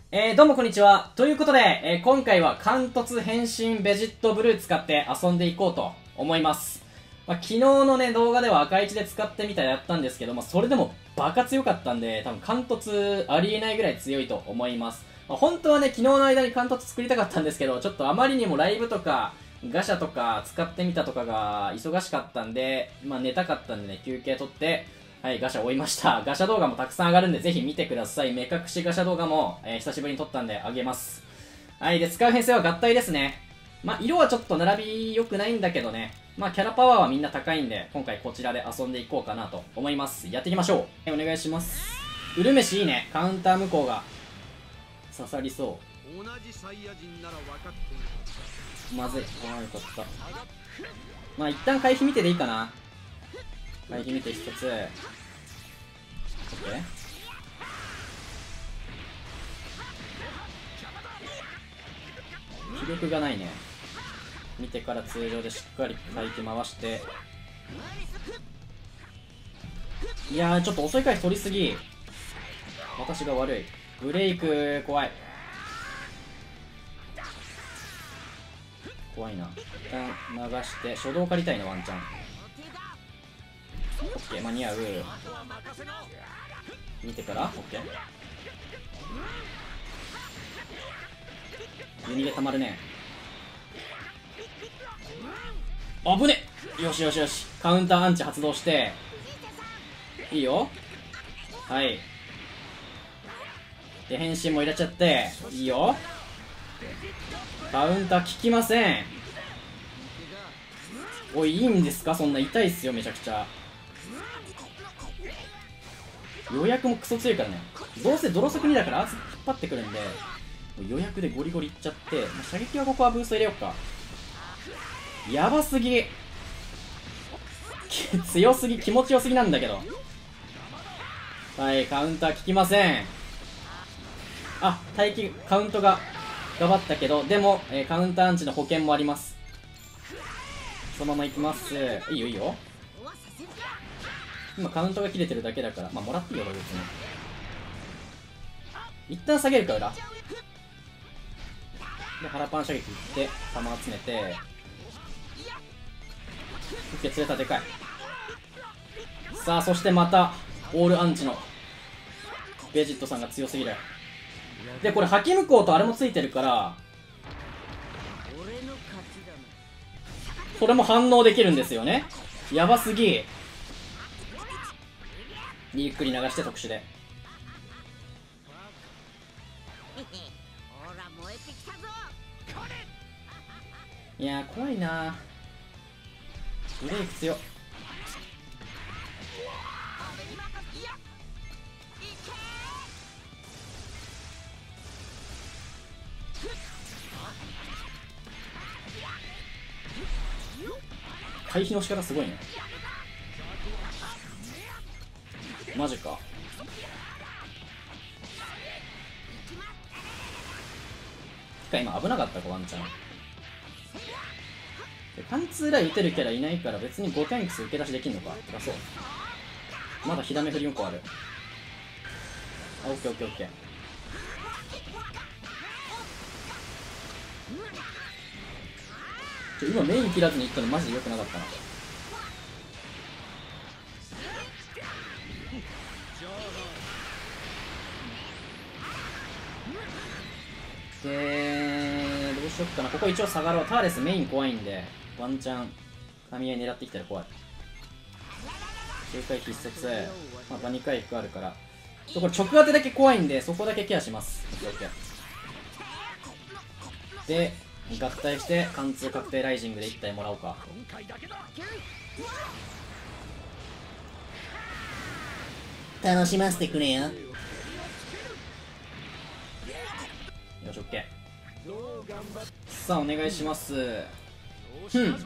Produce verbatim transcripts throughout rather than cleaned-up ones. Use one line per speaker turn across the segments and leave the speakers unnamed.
えー、どうもこんにちは。ということで、えー、今回は貫突変身ベジットブルー使って遊んでいこうと思います。まあ、昨日のね、動画では赤いちで使ってみたらやったんですけど、まあ、それでもバカ強かったんで、多分貫突ありえないぐらい強いと思います。まあ、本当はね、昨日の間に貫突作りたかったんですけど、ちょっとあまりにもライブとか、ガシャとか使ってみたとかが忙しかったんで、まあ寝たかったんでね、休憩取って、はい、ガシャ追いました。ガシャ動画もたくさん上がるんで、ぜひ見てください。目隠しガシャ動画も、えー、久しぶりに撮ったんで、あげます。はい、で、使う編成は合体ですね。まあ、色はちょっと並び良くないんだけどね。まあ、キャラパワーはみんな高いんで、今回こちらで遊んでいこうかなと思います。やっていきましょう。はい、お願いします。ウルメシいいね。カウンター向こうが刺さりそう。同じサイヤ人なら分かっている。まずい。ああ、よかった。まあ、一旦回避見てでいいかな。回避見て一つ。オッケー。気力がないね。見てから通常でしっかり回避回して。いやー、ちょっと遅い回避取りすぎ。私が悪い。ブレイク怖い。怖いな。一旦流して初動借りたいな、ワンチャン。オッケー、間に合う。見てからオッケー。ユニゲたまるね。あぶね。よしよしよし。カウンターアンチ発動していいよ。はい。で変身も入れちゃっていいよ。カウンター効きません。おい、いいんですか？そんな痛いっすよ、めちゃくちゃ。予約もクソ強いからね。どうせ泥速にだから圧引っ張ってくるんで、予約でゴリゴリいっちゃって、射撃はここはブースト入れようか。やばすぎ強すぎ、気持ちよすぎなんだけど。はい、カウンター効きません。あ、待機カウントが頑張ったけど、でも、えー、カウンターアンチの保険もあります。そのままいきます。いいよいいよ。今カウントが切れてるだけだから、まあもらっていいよ、別に。一旦下げるか、裏で腹パン射撃いって弾集めて、オッケー、釣れた。でかい。さあ、そしてまたオールアンチのベジットさんが強すぎる。でこれ覇気向こうとあれもついてるから、それも反応できるんですよね。やばすぎ。ゆっくり流して特殊で。いやー怖いな。ブレイク強っ。回避の仕方すごいね。マジか。てか今危なかったか、ワンチャン。貫通ライ打てるキャラいないから別にごテンクス受け出しできんのか。辛そう。まだ火ダメ振りよんこある。あ、オッケーオッケーオッケー。ちょ今メイン切らずにいったのマジで良くなかったな。でどうしよっかな。ここ一応下がろう。ターレスメイン怖いんでワンチャン噛み合い狙ってきたら怖い。警戒必殺、まあ、場に回復あるから、これ直当てだけ怖いんでそこだけケアします。オッケーオッケー。で合体して貫通確定ライジングでいち体もらおうか。楽しませてくれよ。よし、オッケー。さあお願いします。ふん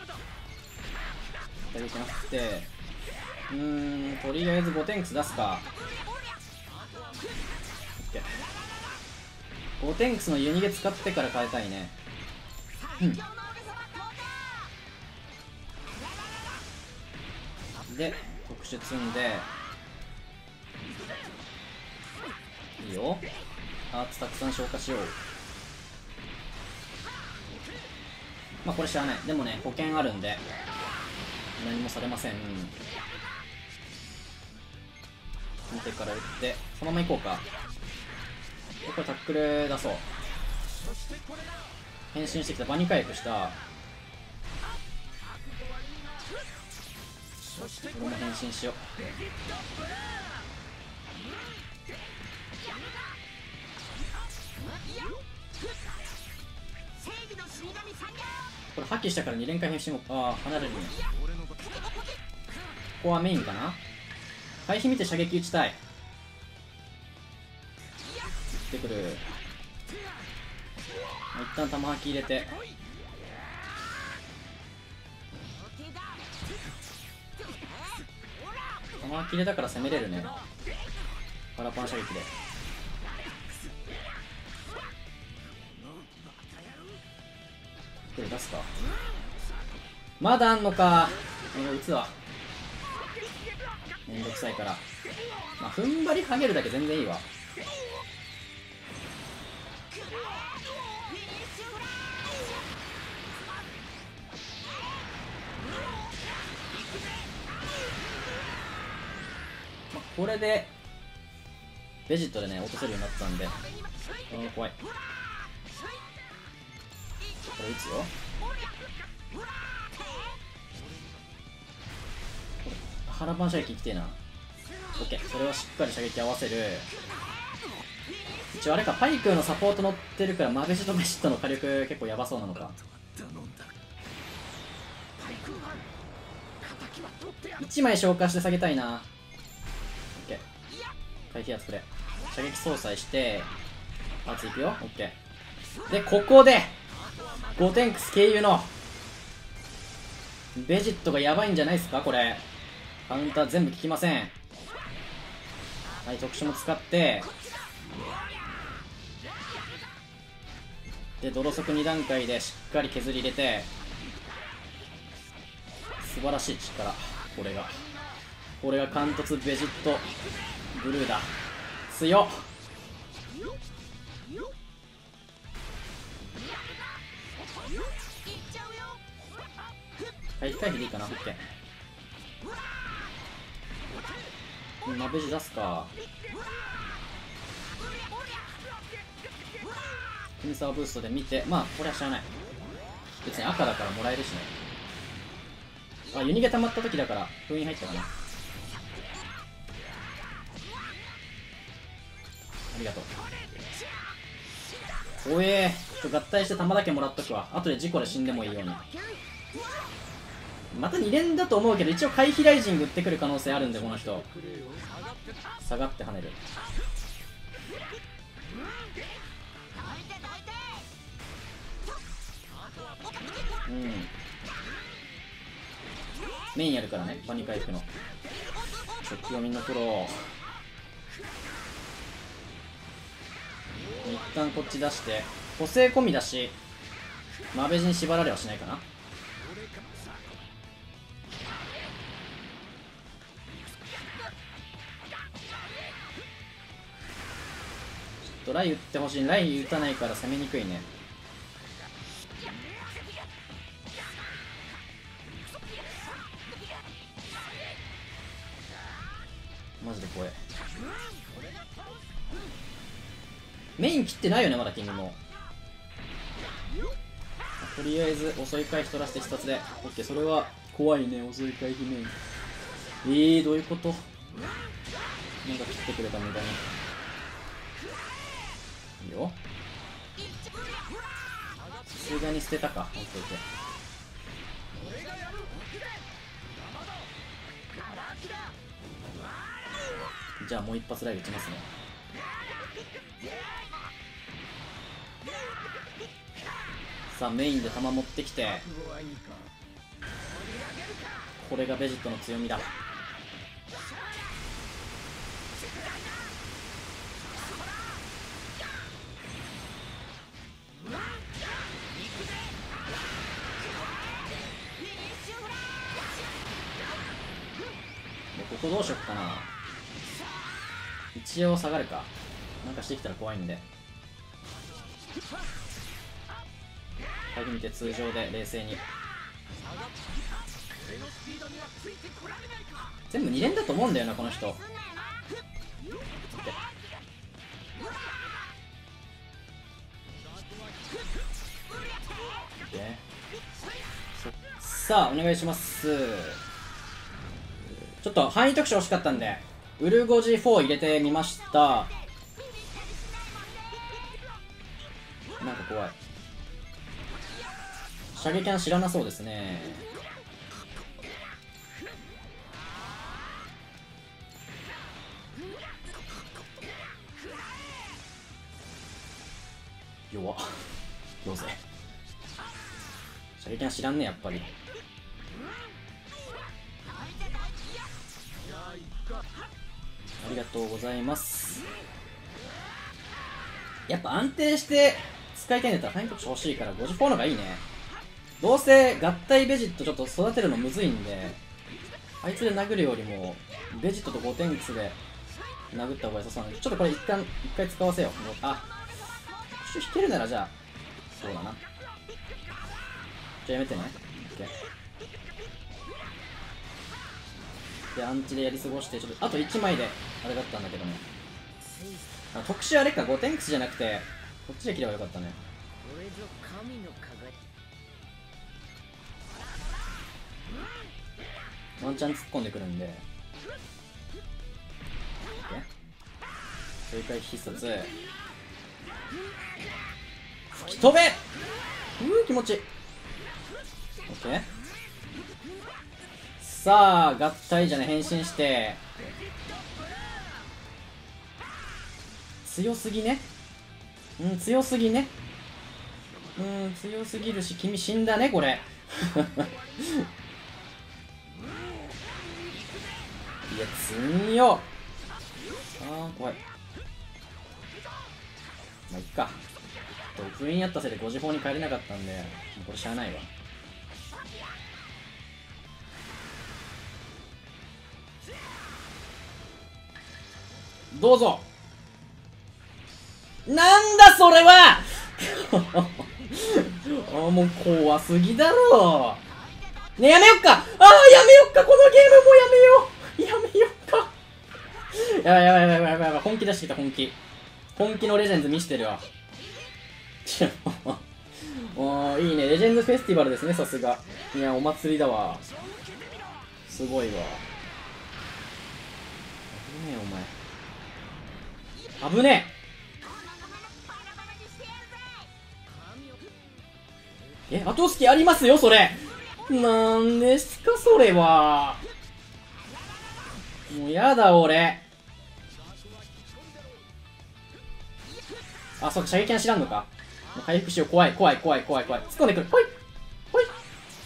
大丈夫なくて、うーんとりあえずごテンクス出すか。オッケー。ごテンクスのユニゲ使ってから変えたいね。うんで特殊積んでいいよ。 パーツたくさん消化しよう。まあこれ知らない。でもね、保険あるんで何もされません。見てから打ってそのまま行こうか。これタックル出そう。変身してきた。場に回復した。俺も変身しよう。これ破棄したからに連回変身も、ああ離れるね。ここはメインかな。回避見て射撃打ちたい。行ってくる。一旦玉吐き入れて、玉吐き入れたから攻めれるね。パラパン射撃でこれ出すか。まだあんのか。えー、打つわ。めんどくさいから。まあ踏ん張りはげるだけ全然いいわ。まあ、これでベジットでね落とせるようになったんで、あー怖い。これ打つよ。腹パン射撃きてえな。オッケー、それはしっかり射撃合わせる。一応あれか、パイクのサポート乗ってるからマベジとベジットの火力結構やばそうなのか。いちまい消化して下げたいな。オッケー、回避圧プレ射撃相殺してパーツいくよ。オッケーで、ここでゴテンクス経由のベジットがやばいんじゃないですか。これカウンター全部効きません。はい、特殊も使ってで泥速に段階でしっかり削り入れて、素晴らしい力。これがこれが貫突ベジットブルーだ。強っ。回避回避でいいかな。オッケー、マベジ出すか。ピンサーブーストで見て、まあこれは知らない。別に赤だからもらえるしね。あ、ユニゲ溜まった時だから封印入ったかな。ありがとう。おえー、ちょっと合体して弾だけもらっとくわ。後で事故で死んでもいいように。またに連だと思うけど、一応回避ライジング打ってくる可能性あるんで、この人下がって跳ねる。うん、メインやるからね。パニ回復の初期をみんな取ろう。一旦こっち出して補正込みだし、マベジに縛られはしないかな。ちょっとライ打ってほしい。ライ打たないから攻めにくいね。マジで怖い。メイン切ってないよねまだ。キングもとりあえず遅い回避取らせて必殺で OK。 それは怖いね。遅い回避メイン。えー、どういうこと。なんか切ってくれたみたいにいいよ。さすがに捨てたか。 OK、 じゃあもう一発ライブ打ちますね。さあメインで弾持ってきて、これがベジットの強みだ。ここどうしよっかな。一応下がるか。なんかしてきたら怖いんで鍵見て通常で冷静に。全部に連だと思うんだよなこの人。オッケー。さあお願いします。ちょっと範囲特殊欲しかったんでウルゴジフォー入れてみました。なんか怖い。射撃は知らなそうですね。弱っどうぜ。射撃は知らんねやっぱり。ありがとうございます。やっぱ安定して使いたいんだったら範囲特殊欲しいからごじゅうよんのがいいね。どうせ合体ベジットちょっと育てるのむずいんで、あいつで殴るよりもベジットとゴテンクスで殴った方が良さそうなんで、ちょっとこれ一旦一回使わせよう。あ、特殊引けるならじゃあそうだな。じゃあやめてね。でアンチでやり過ごしてちょっとあといちまいであれだったんだけどね。あ、特殊あれかゴテンクスじゃなくてこっちで切ればよかったね。ワンチャン突っ込んでくるんで、正解必殺吹き飛べ。うー気持ちいい。オッケー。さあ合体じゃね変身して強すぎね。うん強すぎね。うん強すぎるし君死んだねこれいや強っ。あー怖い。まあいっか。封印やったせいでごじゅうよんに帰れなかったんでもうこれしゃあないわ。どうぞ。なんだそれはあもう怖すぎだろう。ねやめよっか。ああやめよっかこのゲームもやめよう。やめよっか。やばいやばいやばいやばいやばい。本気出してきた本気。本気のレジェンズ見してるわ。おーいいねレジェンズフェスティバルですねさすが。いやお祭りだわ。すごいわ。危ねえお前。危ねえ。え後付きありますよそれ。なんですかそれは。もうやだ俺。あ、そうか射撃は知らんのか。もう回復しよう。怖い怖い怖い怖い怖い。突っ込んでくる。ほいほい。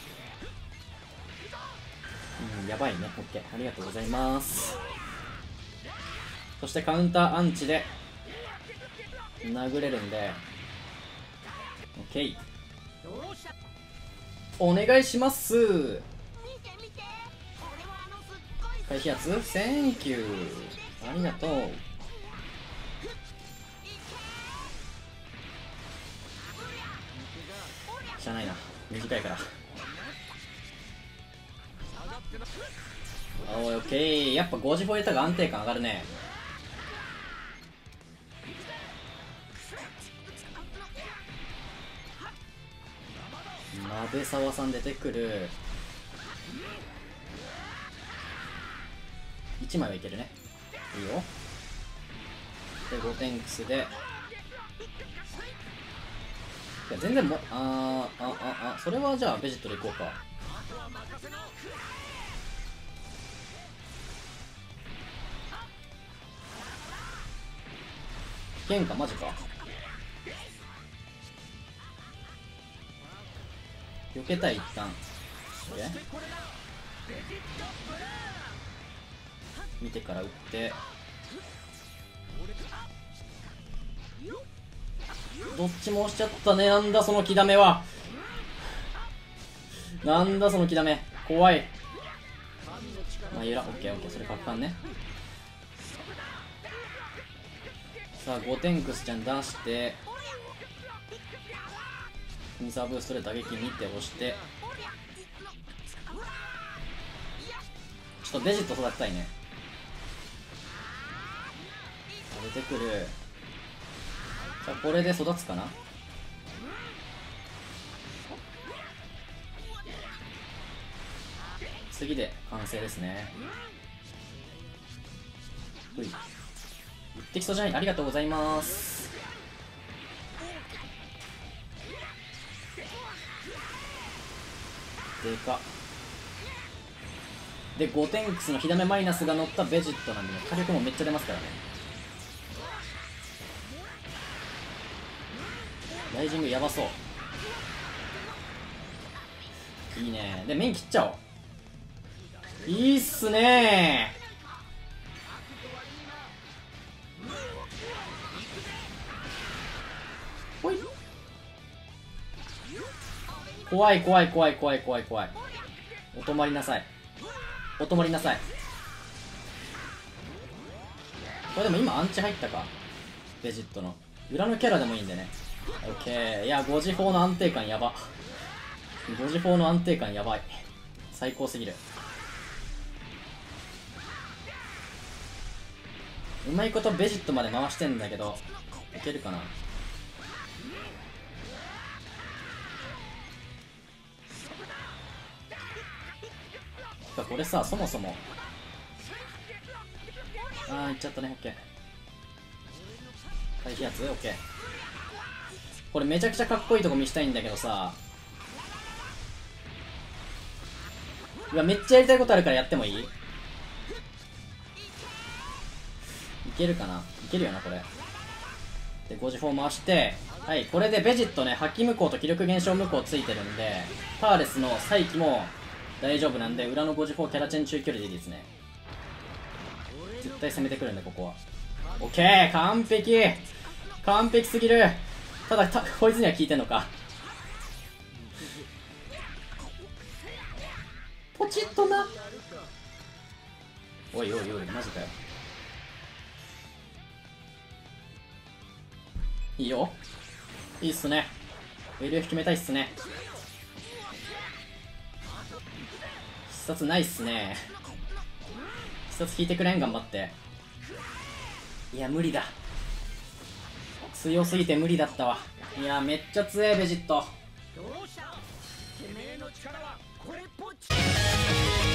うんやばいね。オッケーありがとうございます。そしてカウンターアンチで殴れるんで OK お願いします。回避圧センキューありがとう。しゃあないな短いから。おー OK やっぱごじゅうよん入れたが安定感上がるね。鍋沢さん出てくる。いちまいはいけるね。いいよ。でゴテンクスでいや全然もあーあああそれはじゃあベジットでいこうか。いけんかマジか。避けたい一旦。見てから打ってどっちも押しちゃったね。なんだその木だめは。なんだその木だめ怖い。まあいいらオッケーオッケーそれかっかんね。さあゴテンクスちゃん出してフィンサーブーストで打撃見て押して、ちょっとベジット育てたいね。出てくる。さあこれで育つかな。次で完成ですね。うい、行ってきそうじゃない。ありがとうございます。でかでゴテンクスの火ダメマイナスが乗ったベジットなんでね、火力もめっちゃ出ますからね。ライジングやばそう。いいね。で面切っちゃおう。いいっすねー。ほい。怖い怖い怖い怖い怖い怖い。お止まりなさい、お止まりなさい。これでも今アンチ入ったか、ベジットの裏のキャラでもいいんでね。オッケー。いやご時砲の安定感やば。ご時砲の安定感やばい。最高すぎる。うまいことベジットまで回してんだけどいけるかな。これさ、そもそもああいっちゃったね。オッケー。回避圧。オッケー。これめちゃくちゃかっこいいとこ見したいんだけどさ、うわめっちゃやりたいことあるからやってもいい？いけるかな。いけるよなこれで。ご時砲回して、はい、これでベジットね、破棄無効と気力減少無効ついてるんで、ターレスの再起も大丈夫なんで、裏のご時砲キャラチェン中距離でいいですね。絶対攻めてくるんでここは。オッケー、完璧完璧すぎる。ただたこいつには効いてんのか。ポチッとな。おいおいおいマジかよ。いいよ、いいっすね。 エルエフ 決めたいっすね。必殺ないっすね。必殺引いてくれん、頑張って。いや無理だ、強すぎて無理だったわ。いやめっちゃ強えベジット。